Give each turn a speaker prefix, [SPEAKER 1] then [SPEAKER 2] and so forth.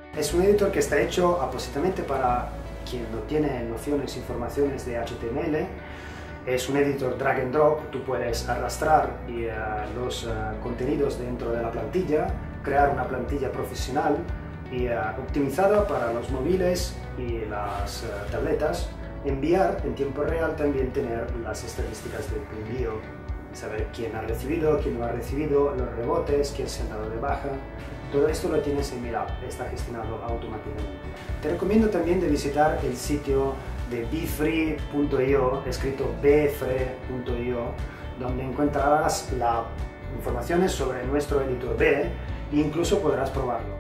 [SPEAKER 1] Es un editor que está hecho aproximadamente para quien no tiene nociones, informaciones de HTML. Es un editor drag and drop, tú puedes arrastrar los contenidos dentro de la plantilla, crear una plantilla profesional y optimizada para los móviles y las tabletas, enviar en tiempo real, también tener las estadísticas de tu envío, saber quién ha recibido, quién no ha recibido, los rebotes, quién se ha dado de baja. Todo esto lo tienes en Mirap, está gestionado automáticamente. Te recomiendo también de visitar el sitio de befree.io, escrito bfree.io, donde encontrarás las informaciones sobre nuestro editor B e incluso podrás probarlo.